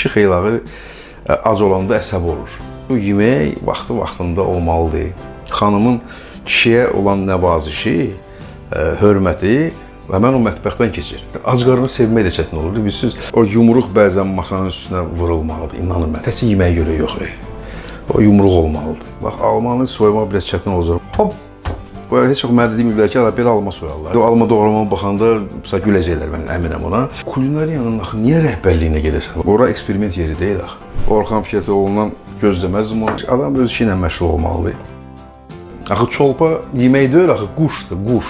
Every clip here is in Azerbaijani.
kişi xeylağı ac olanda əsəb olur. Bu yemək vaxtında olmalıdır. Xanımın kişiyə olan nəvazişi, hörməti və mən o mətbəxdən keçir. Ac qarnı sevmək də çətin olurdu. Bilirsiniz, o yumruq bəzən masanın üstünə vurulmalıdır. İnanın mən, təkcə yeməyə görə yox. O yumruq olmalıdır. Bax, almanı soymaq biraz çətin olacaq. Hop! Heç çox mənə deməyiblər ki, belə alma soyarlar. Alma doğramaya baxanda güləcəklər, mən əminəm ona. Kulinariyanın axı niyə rəhbərliyinə gedəsən? Ora eksperiment yeri deyil axı. Orxan Fikirtoğlu'ndan gözləməzdim onu. Adam öz işi ilə məşğul olmalıdır. Axı çolpa yemək deyil, axı quşdur, quş.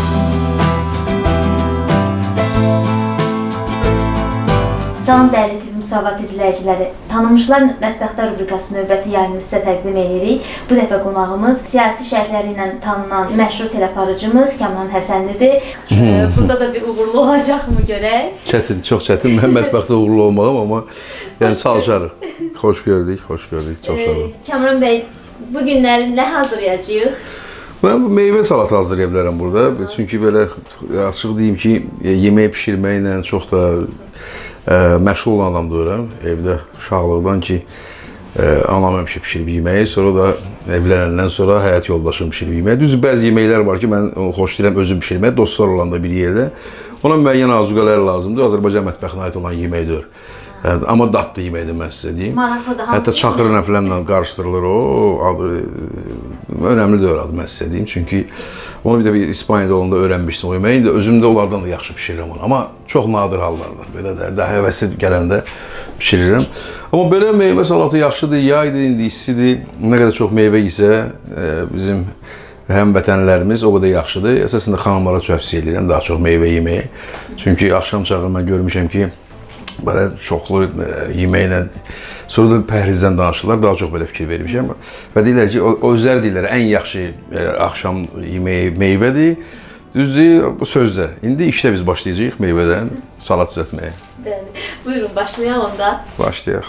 Salam dəyərli TV Müsavat izləyiciləri. Tanınmışlar mətbəxdə rubrikası növbəti yayını sizə təqdim edirik. Bu dəfə qonağımız siyasi şərhləri ilə tanınan məşhur teleaparıcımız Kamran Həsənlidir. Burada da bir uğurlu olacaqmı görək? Çətin, çox çətin. Mən mətbəxdə uğurlu olmağım, amma yəni çalışarıq. Xoş gördük, çox sağ olun. Kamran bəy, bu günləri nə hazırlayacağıq? Mən bu meyvə salatı hazırlaya bilərəm burada. Çünki belə açıq deyim ki, yemək pişirməklə çox da məşğul olan adam deyirəm. Evdə uşaqlıqdan ki, anam həmişə pişirib yeməyi, sonra da evlənəndən sonra həyat yoldaşım pişirib yeməyi. Düz bəzi yeməklər var ki, mən xoşlayıram özüm pişirməyi, dostlar olanda bir yerdə. Ona müəyyən azuqələr lazımdır. Azərbaycan mətbəxinə aid olan yeməkdir. Amma dadlı yeməkdir, mən sizə deyim. Maraqlıdır. Hətta çaxırla filanla qarışdırılır o. Önəmli deyil adı, mən sizə deyim. Çünki onu bir də bir İspaniyada olanda öyrənmişdim o yeməyi. İndi özüm də onlardan da yaxşı pişirirəm onu. Amma çox nadir hallarda. Belə də, daha həvəsi gələndə pişirirəm. Amma belə meyvə salatı yaxşıdır, yaydır, indi istidir. Nə qədər çox meyvə isə bizim həmvətənlərimiz o qədər yaxşıdır. Əsasında xanımlara tövsiyə edirəm daha çox meyvə yeməyi. Çünki axşam çağı mən görmüşəm ki, belə çoxlu yeməklə, sonra da pəhrizdən danışırlar, daha çox belə fikir vermişəm. Və deyirlər ki, özləri deyirlər, ən yaxşı axşam yeməyi meyvədir. Düzdür, bu sözdə. İndi işdə biz başlayacağıq meyvədən salat düzəltməyə. Bəli. Buyurun, başlayaq onda. Başlayaq.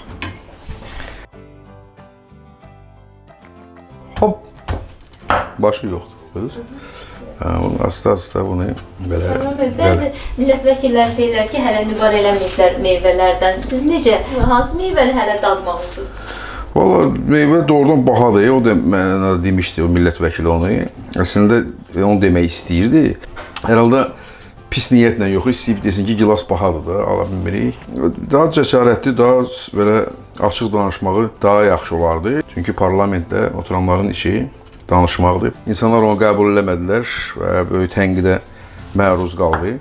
Hop! Başı yoxdur, görürsünüz? Asta-asta bunu belə... Bəzi millət vəkilləri deyirlər ki, hələ nübar eləməyiblər meyvələrdən. Siz necə, hansı meyvəni hələ dadmalısınız? Valla meyvə doğrudan bahadır. O da mənə demişdi, o millət vəkili onu. Əslində onu demək istəyirdi. Herhalde pis niyyətlə yox, istəyib desin ki, gilas bahadır da, ala bilmirik. Daha cəsarətli, daha belə açıq danışmağı daha yaxşı olardı. Çünki parlamentdə oturanların işi danışmaqdır. İnsanlar onu qəbul eləmədilər və böyük tənqidə məruz qaldı.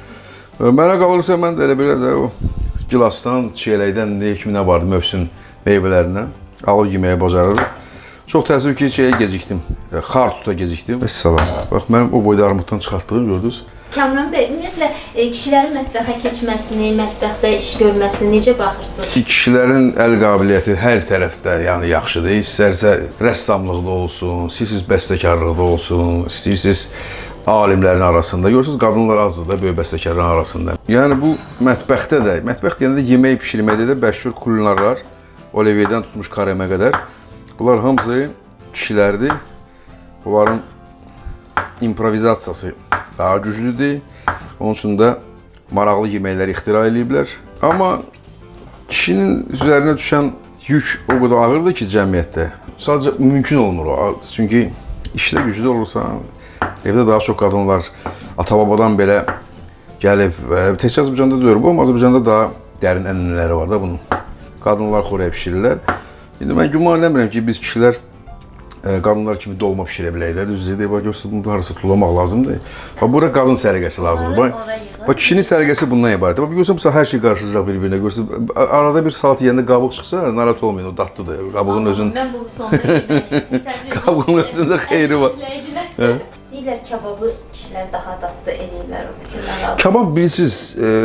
Mənə qalırsa, mən də elə belə də o gilasdan, çiyələkdən, nə vardı mövsüm meyvələrindən alıb yeməyə bacarırıq. Çox təəssüf ki, gecikdim, xartuta gecikdim. Əssalam. Bax, mən o boyda armuddan çıxartdığım gördünüz. Kamran bəy, ümumiyyətlə, kişilərin mətbəxə keçməsini, mətbəxdə iş görməsini necə baxırsınız? Kişilərin əl qabiliyyəti hər tərəfdə yaxşıdır. İstərsə rəssamlıqda olsun, istəyirsiniz bəstəkarlıqda olsun, istəyirsiniz alimlərin arasında. Görürsünüz, qadınlar azdır da böyük bəstəkarların arasında. Yəni bu mətbəxdə də, mətbəx deyəndə yemək pişirməkdə də məşhur kulinarlar, Olivierdən tutmuş Karemə qədər. Bunlar hamısı kişilərdir. Bunların improvizasiyası daha güclüdür. Onun üçün də maraqlı yeməkləri ixtira ediblər. Amma kişinin üzərinə düşən yük o qədər ağırdır ki, cəmiyyətdə. Sadəcə mümkün olmur o. Çünki işlə güclü olursan, evdə daha çox qadınlar ata-babadan belə gəlib. Təkcə Azərbaycanda deyil bu, amma Azərbaycanda daha dərin ənənələri var da bunun. Qadınlar xoraya pişirirlər. İndi mən güman eləmirəm ki, biz kişilər qadınlar kimi dolma pişirə bilək də, düzdür, görürsünüz, bunu harası tulamaq lazımdır. Bura qadın səliqəsi lazımdır. Kişinin səliqəsi bundan ibarətdir. Görürsünüz, hər şey qarışacaq bir-birinə. Arada bir salat yiyəndə qabıq çıxsa, narahat olmayın, o dadlıdır. Qabığın özündə... Mən bunu sonda yeməyim. Qabığın özündə xeyri var. Deyirlər, kebabı kişilər daha dadlı eləyirlər, o fikirlər lazım. Kebab, bilirsiniz,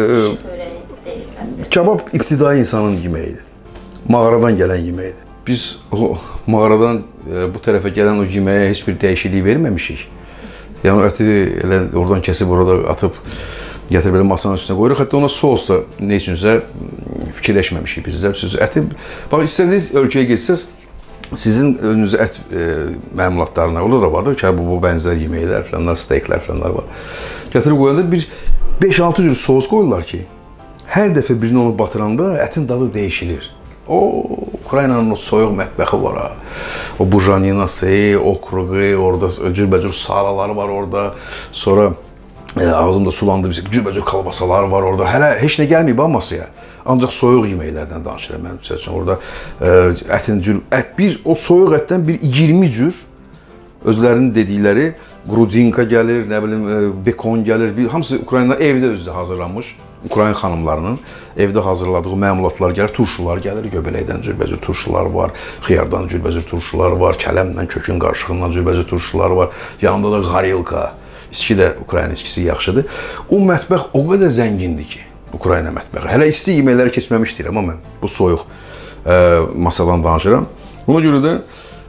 kebab ibtidai insanın yeməyidir. Mağaradan gələn yeməkdir. Biz o mağaradan bu tərəfə gələn o yeməyə heç bir dəyişiklik verməmişik. Yəni əti elə oradan kəsib orada atıb gətirib belə masanın üstünə qoyuruq. Hətta ona sos da nə üçünsə fikirləşməmişik biz. Siz əti, bax istədiyiniz ölkəyə getsəz, sizin önünüzə ət məmulatlarına, orada da vardır ki, bu bənzər yeməklər filanlar, steyklər filanlar var. Gətirib qoyanda bir 5-6 cür sos qoyurlar ki, hər dəfə birini onu batıranda ətin dadı dəyişilir. Ukraynanın o soyuq mətbəxi var ha. O bujaninası, okruğu, orada cürbəcür salaları var orada. Sonra ağzımda sulandı, cürbəcür kalbasalar var orada. Hələ heç nə gəlməyib masaya. Ancaq soyuq yeməklərdən danışıram mən məsəl üçün. Orada o soyuq ətdən bir 20 cür özlərinin dedikləri grudinka gəlir, nə bilim bekon gəlir. Hamısı Ukraynalılar evdə özü hazırlanmış. Ukrayna xanımlarının evdə hazırladığı məmulatlar gəlir, turşular gəlir, göbələkdən cürbəcür turşular var, xiyardan cürbəcür turşular var, kələmlə kökün qarışığından cürbəcür turşular var. Yanında da qarilka, içki də Ukrayna içkisi yaxşıdır. O mətbəx o qədər zəngindir ki, Ukrayna mətbəxi. Hələ isti yeməkləri keçməmişdir, amma mən bu soyuq masadan danışıram. Ona görə də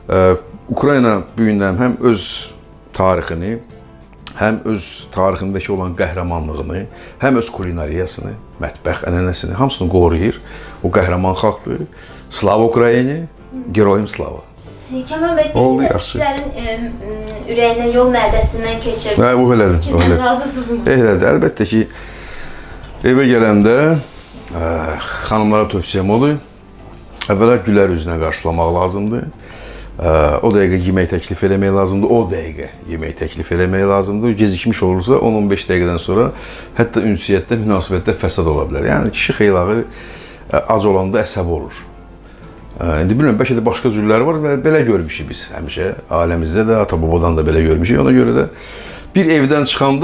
Ukrayna bu gündən həm öz tarixini, həm öz tarixindəki olan qəhrəmanlığını, həm öz kulinariyasını, mətbəx ənənəsini hamısını qoruyur. O qəhrəman xalqdır. Slava Ukrayni, Geroyim slava. Kamran bəy, kişilərin ürəyinə yol mədəsindən keçir. O elədir. Kimdən razısınızmı? Elədir. Əlbəttə ki, evə gələndə xanımlara tövsiyəm odur. Əvvəla gülər üzünə qarşılamaq lazımdır. O dəqiqə yemək təklif eləmək lazımdır, o dəqiqə yemək təklif eləmək lazımdır. Gecikmiş olursa 10-15 dəqiqədən sonra hətta ünsiyyətdə, münasibətdə fəsad ola bilər. Yəni kişi xeylağı ac olanda əsəbi olur. İndi bilmirəm, bəlkə də başqa cürləri var və belə görmüşük biz həmişə. Ailəmizdə də, ata-babadan da belə görmüşük. Ona görə də bir evdən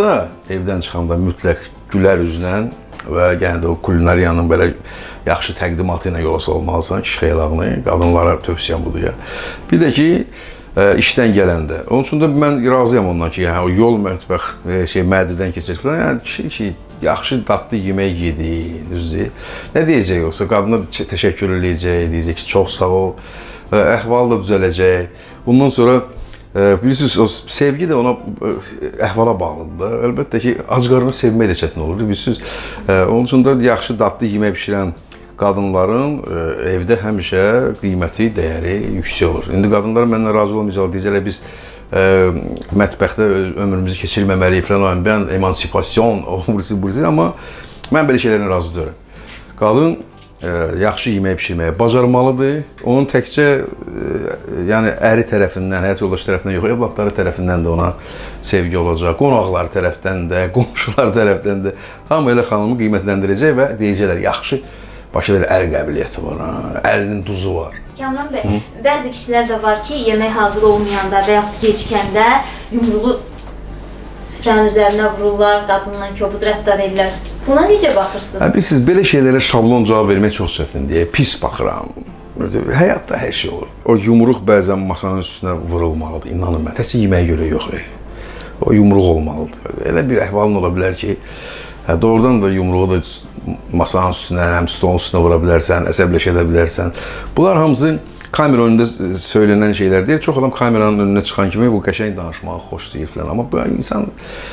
çıxanda mütləq gülər üzlə və yəni də o kulinariyanın belə yaxşı təqdimatı ilə yola salmalısan kişi xeylağını, qadınlara tövsiyəm budur ya. Bir də ki, işdən gələndə. Onun üçün də mən razıyam ondan ki, yəni o yol mətbəx mədədən keçir filan. Yəni kişi ki, yaxşı dadlı yemək yedi, düzdür. Nə deyəcək yoxsa? Qadına təşəkkür eləyəcək, deyəcək ki, çox sağ ol, əhval da düzələcək. Bundan sonra bilirsiniz, o sevgi də ona əhvala bağlıdır. Əlbəttə ki, ac qarnını sevmək də çətin olur. Bilirsiniz, onun üçün də yaxşı dadlı yemək bişirən qadınların evdə həmişə qiyməti, dəyəri yüksək olur. İndi qadınlar məndən razı olmayacaq, deyəcəklər biz mətbəxdə ömrümüzü keçirməməliyik falan, mən emansipasyon, amma mən belə şeylərlə razı deyirəm. Qadın yaxşı yemək pişirməyə bacarmalıdır. Onun təkcə yəni əri tərəfindən, həyat yoldaşı tərəfindən yox, evlatları tərəfindən də ona sevgi olacaq. Qonaqları tərəfdən də, qonşular tərəfdən də hamı elə xanımı qiymətləndirəcək və deyəcəklər yaxşı, başqa da əl qəbiliyyəti var, əlinin duzu var. Kamran bəy, bəzi kişilər də var ki, yemək hazır olmayanda və yaxud gecikəndə yumruğu süfrənin üzərinə vururlar, qadınla kobud rəftar edirlər. Buna necə baxırsınız? Bilirsiniz, belə şeylərə şablon cavab vermək çox çətindir. Pis baxıram. Həyatda hər şey olur. O yumruq bəzən masanın üstünə vurulmalıdır, inanın mən. Təkcə yeməyə görə yox. O yumruq olmalıdır. Elə bir əhvalın ola bilər ki, doğrudan da yumruğu da masanın üstünə, həm stolun üstünə vura bilərsən, əsəbləşə bilərsən. Bunlar hamısı kamera önündə söylənən şeylər deyil. Çox adam kameranın önünə çıxan kimi bu qəşəng danışmağı xoşlayır filan. Amma bu insan,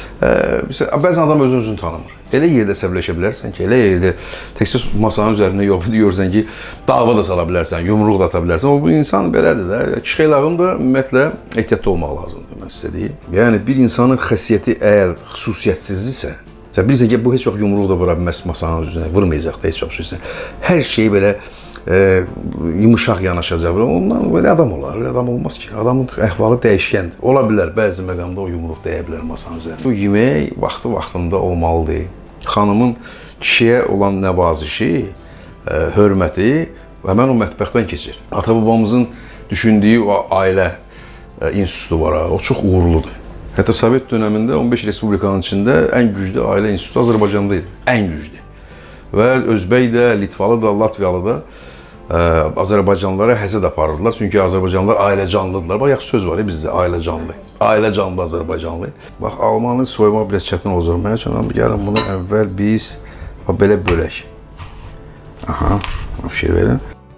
bəzən adam özünü tanımır. Elə yerdə əsəbləşə bilərsən ki, elə yerdə təkcə masanın üzərində yox, görürsən ki, dava da sala bilərsən, yumruq da ata bilərsən. O bu insan belədir də. Kişi xeylağın da ümumiyyətlə ehtiyatlı olmaq lazımdır, mən sizə deyim. Yəni bir insanın xəssiyyəti əgər xüsusiyyətsizdirsə, bilirsən ki, bu heç vaxt yumruq da vura bilməz masanın üzrünə, vurmayacaq da heç vaxt xüsusiyyətlə. Hər şeyi belə yumuşaq yanaşacaq. Ondan belə adam olar, elə adam olmaz ki. Adamın əhvalı dəyişkəndir. Ola bilər, bəzi məqamda o yumruq dəyə bilər masanın üzərində. Bu yemək vaxtında olmalıdır. Xanımın kişiyə olan nəvazişi, hörməti həmən o mətbəxdən keçir. Ata-babamızın düşündüyü o ailə institutu var, o çox uğurludur. Hətta Sovet dönəmində 15 respublikanın içində ən güclü ailə institutu Azərbaycanda idi. Ən güclü. Və Özbək də, Litvalı da, Latviyalı da Azərbaycanlılara həsəd aparırdılar. Çünki Azərbaycanlılar ailəcanlıdırlar. Bax, yaxşı söz var ya bizdə, ailəcanlı. Ailəcanlı Azərbaycanlı. Bax, Almanı soymaq biraz çətin olacaq. Mənə üçün, gəlin bunu əvvəl biz belə bölək. Aha, fikir verin.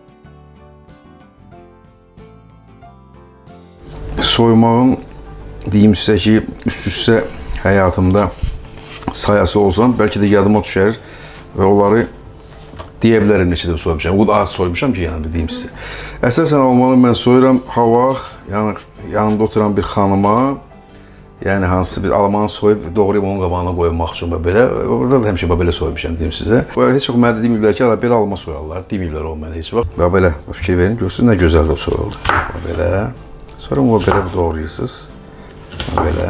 Soymağın deyim sizə ki, üst-üstə həyatımda sayası olsam, bəlkə də yadıma düşər və onları deyə bilərəm neçə də soymuşam. O da az soymuşam ki, yəni deyim sizə. Əsasən almanı mən soyuram hava, yəni yanımda oturan bir xanıma, Yəni hansısa bir almanı soyub doğrayıb onun qabağına qoymaq üçün belə. Orada da həmişə belə soymuşam deyim sizə. Heç vaxt mənə deməyiblər ki, belə alma soyarlar. Deməyiblər o mənə heç vaxt. Və belə fikir verin, görsünüz nə gözəl də soyuldu. Belə. Sonra onu belə doğrayırsınız. Belə.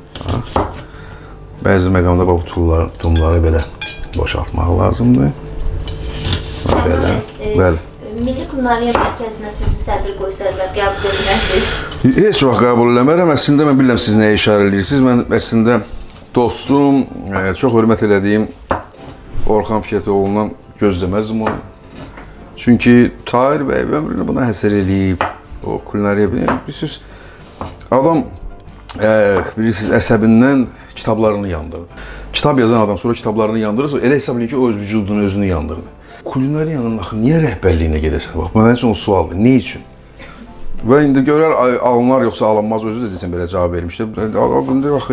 Bəzi məqamda bu tumları belə boşaltmaq lazımdır. Belə. Bəli. Milli Kulinariya Mərkəzinə sizi sədr qoysalar, qəbul edilməzdiniz? Heç vaxt qəbul eləmərəm. Əslində mən bilirəm siz nəyə işarə edirsiniz. Mən əslində dostum, çox hörmət elədiyim Orxan Fikətoğlu'ndan gözləməzdim onu. Çünki Tahir bəy ömrünü buna həsər eləyib. O kulinariya bilirsiniz. Adam bilirsiniz əsəbindən kitablarını yandırdı. Kitab yazan adam sonra kitablarını yandırırsa elə hesab edir ki, o öz vücudunu özünü yandırdı. Kulinariyanın axı niyə rəhbərliyinə gedəsən? Bax, mənim üçün o sualdır. Nə üçün? Və indi görər alınlar yoxsa alınmaz, özü də desən belə cavab vermişdi. Axı,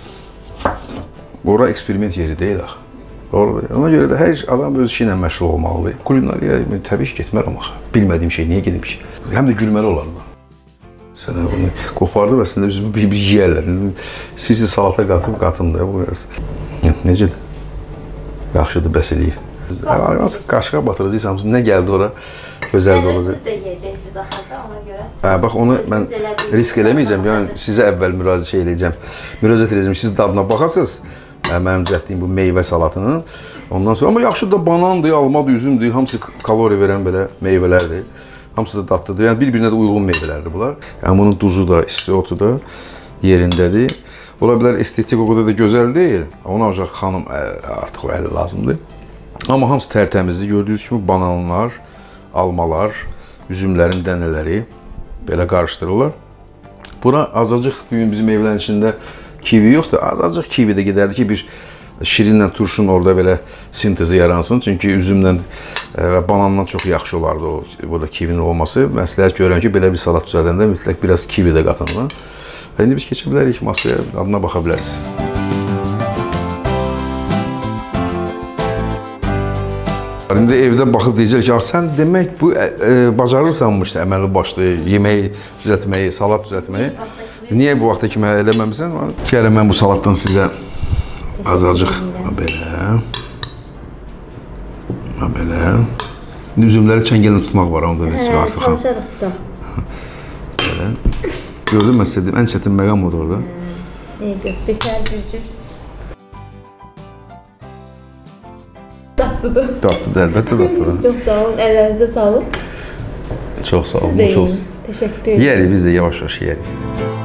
ora eksperiment yeri deyil axı. Ona görə də hər adam öz işi ilə məşğul olmalıdır. Kulinariyaya təbii ki, getmərəm axı. Bilmədiyim şey niyə gedim ki? Həm də gülməli olarlar. Sənə bunu qopardım, əslində üzümü bir yiyərlər. İstəyirsiz salata qatın da. Necədir? Yaxşıdır, bəs eləyir. Qaşığa batıracaqsınız, nə gəldi ora? Gözəl də olacaq. Siz də yeyəcəksiniz axırda, ona görə. Bax, onu mən risk eləməyəcəm. Yəni, sizə əvvəl müraciət edəcəm. Siz dadına baxasınız. Mənim düzəltdiyim bu meyvə salatının. Ondan sonra, amma yaxşı da banandır, almadır, üzümdür. Hamısı kalori verən belə meyvələrdir. Hamısı da dadlıdır. Yəni, bir-birinə də uyğun meyvələrdir bunlar. Yəni, bunun duzu da, istiyotu da yerindədir. Ola bilər, estetik o qədər də gözəl deyil. Ona ancaq xanım artıq əli lazımdır. Amma hamısı tərtəmizdir. Gördüyünüz kimi bananlar, almalar, üzümlərin dənələri belə qarışdırırlar. Buna azacıq bizim meyvələrin içində kivi yoxdur. Azacıq kivi də gedərdi ki, bir şirinlə turşun orada belə sintezi yaransın. Çünki üzümlə və banandan çox yaxşı olardı o burada kivinin olması. Məsləhət görürəm ki, belə bir salat düzəldəndə mütləq biraz kivi də qatınlar. İndi biz keçə bilərik masaya, adına baxa bilərsiniz. İndi evdə baxıb deyəcək ki, sən demək bu bacarırsanmış əməli başlı yeməyi düzəltməyi, salat düzəltməyi. Niyə bu vaxta kimi eləməmisən? Gəlin mən bu salatdan sizə azacıq belə. Belə. Üzümləri çəngəllə tutmaq var, onda biz artıq. Çalışarıq tutaq. Belə. Gördün mə sizə deyim, ən çətin məqam odur orada. Neydi? Betər bir cür. Tatlıdır. Tatlıdır, əlbəttə tatlıdır. Çox sağ olun, əllərinizə sağlıq. Çox sağ olun. Siz də yiyin. Təşəkkür ederim. Yeriz, biz də yavaş-yavaş yeriz.